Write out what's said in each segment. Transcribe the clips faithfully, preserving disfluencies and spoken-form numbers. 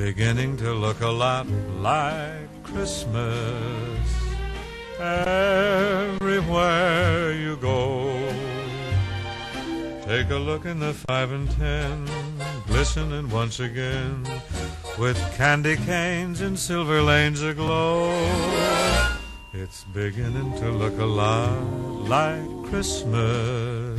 beginning to look a lot like Christmas everywhere you go. Take a look in the five and ten, glistening once again, with candy canes and silver lanes aglow. It's beginning to look a lot like Christmas.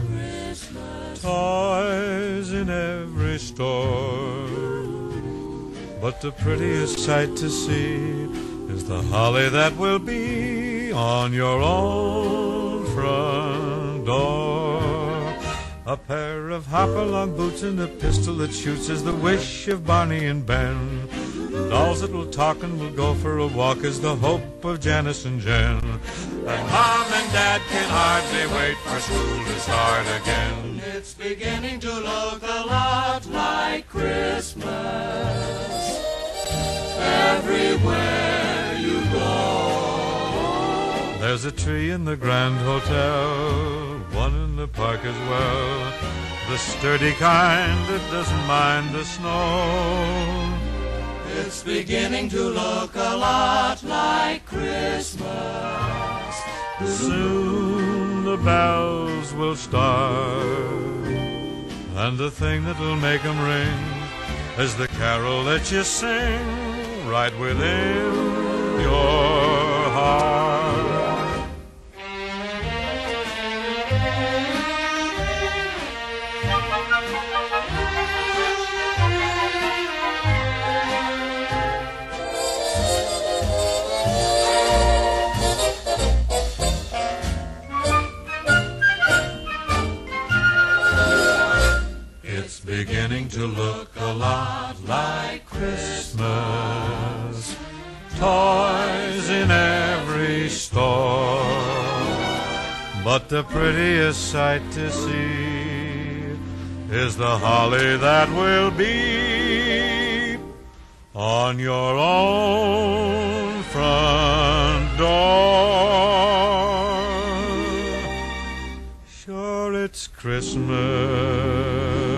Toys in every store, but the prettiest sight to see is the holly that will be on your own front door. A pair of hop-along boots and a pistol that shoots is the wish of Barney and Ben. Dolls that will talk and will go for a walk is the hope of Janice and Jen. And Mom and Dad can hardly wait for school to start again. It's beginning to look a lot like Christmas everywhere you go. There's a tree in the Grand Hotel, one in the park as well, the sturdy kind that doesn't mind the snow. It's beginning to look a lot like Christmas. Soon the bells will start, and the thing that'll make 'em ring is the carol that you sing right within your heart. Beginning to look a lot like Christmas. Toys in every store, but the prettiest sight to see is the holly that will be on your own front door. Sure, it's Christmas